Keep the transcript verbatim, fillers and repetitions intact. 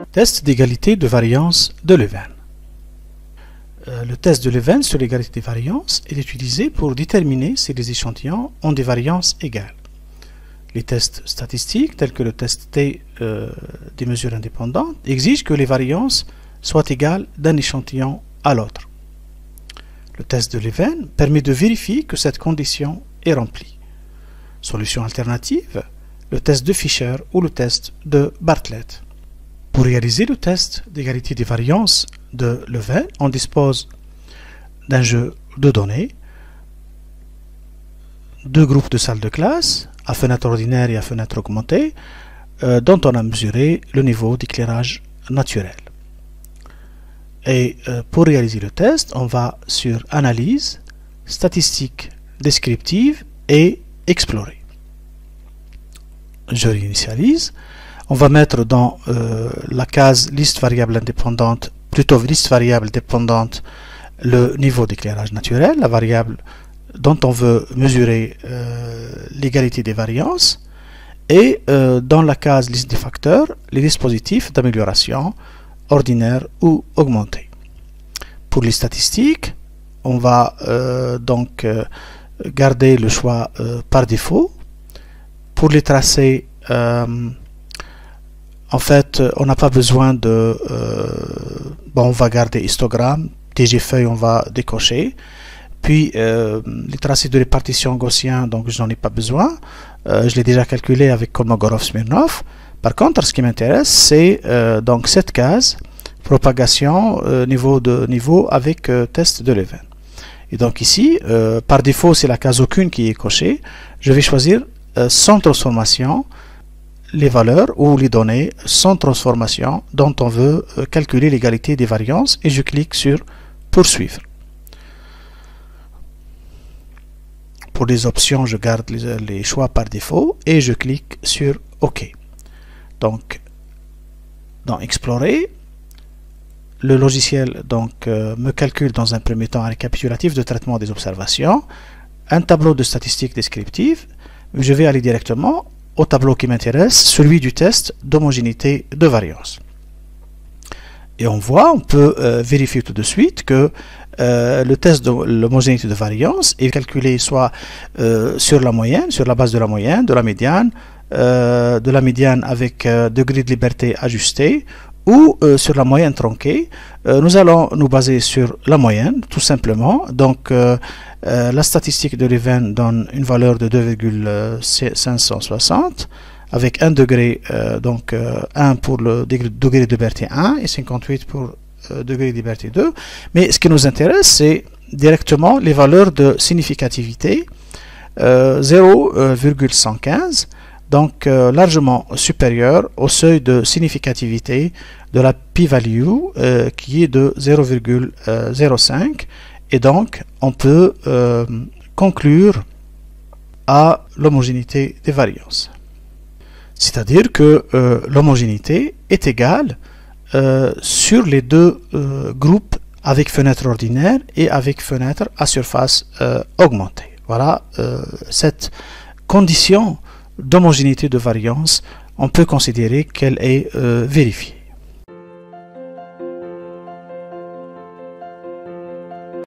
Test d'égalité de variance de Leuven. Euh, le test de Leuven sur l'égalité des variances est utilisé pour déterminer si les échantillons ont des variances égales. Les tests statistiques, tels que le test T euh, des mesures indépendantes, exigent que les variances soient égales d'un échantillon à l'autre. Le test de Leuven permet de vérifier que cette condition est remplie. Solution alternative, le test de Fisher ou le test de Bartlett. Pour réaliser le test d'égalité des variances de Leuven, on dispose d'un jeu de données, deux groupes de salles de classe, à fenêtre ordinaire et à fenêtre augmentée, euh, dont on a mesuré le niveau d'éclairage naturel. Et euh, pour réaliser le test, on va sur Analyse, Statistiques descriptives et Explorer. Je réinitialise. On va mettre dans euh, la case liste variable indépendante, plutôt liste variable dépendante, le niveau d'éclairage naturel, la variable dont on veut mesurer euh, l'égalité des variances, et euh, dans la case liste des facteurs, les dispositifs d'amélioration ordinaire ou augmenté. Pour les statistiques, on va euh, donc euh, garder le choix euh, par défaut. Pour les tracés, euh, en fait, on n'a pas besoin de... Euh, bon, on va garder histogramme, T G feuille, on va décocher. Puis, euh, les tracés de répartition gaussien, donc je n'en ai pas besoin. Euh, je l'ai déjà calculé avec Kolmogorov-Smirnov. Par contre, ce qui m'intéresse, c'est euh, donc cette case, propagation, euh, niveau de niveau avec euh, test de Leuven. Et donc ici, euh, par défaut, c'est la case aucune qui est cochée. Je vais choisir euh, sans transformation, les valeurs ou les données sans transformation dont on veut euh, calculer l'égalité des variances et je clique sur poursuivre. Pour les options, je garde les, les choix par défaut et je clique sur OK. Donc, dans Explorer, le logiciel donc, euh, me calcule dans un premier temps un récapitulatif de traitement des observations, un tableau de statistiques descriptives. Je vais aller directement au tableau qui m'intéresse, celui du test d'homogénéité de variance. Et on voit, on peut euh, vérifier tout de suite que euh, le test de l'homogénéité de variance est calculé soit euh, sur la moyenne, sur la base de la moyenne, de la médiane, euh, de la médiane avec euh, degré de liberté ajusté, ou euh, sur la moyenne tronquée. Euh, nous allons nous baser sur la moyenne, tout simplement. Donc, euh, euh, la statistique de Leuven donne une valeur de deux virgule cinq cent soixante, avec un degré, euh, donc euh, un pour le degré, degré de liberté un et cinquante-huit pour euh, degré de liberté deux. Mais ce qui nous intéresse, c'est directement les valeurs de significativité, euh, zéro virgule cent quinze, donc euh, largement supérieur au seuil de significativité de la p-value euh, qui est de zéro virgule zéro cinq, et donc on peut euh, conclure à l'homogénéité des variances. C'est-à-dire que euh, l'homogénéité est égale euh, sur les deux euh, groupes avec fenêtre ordinaire et avec fenêtre à surface euh, augmentée. Voilà euh, cette condition d'homogénéité de variance, on peut considérer qu'elle est euh, vérifiée.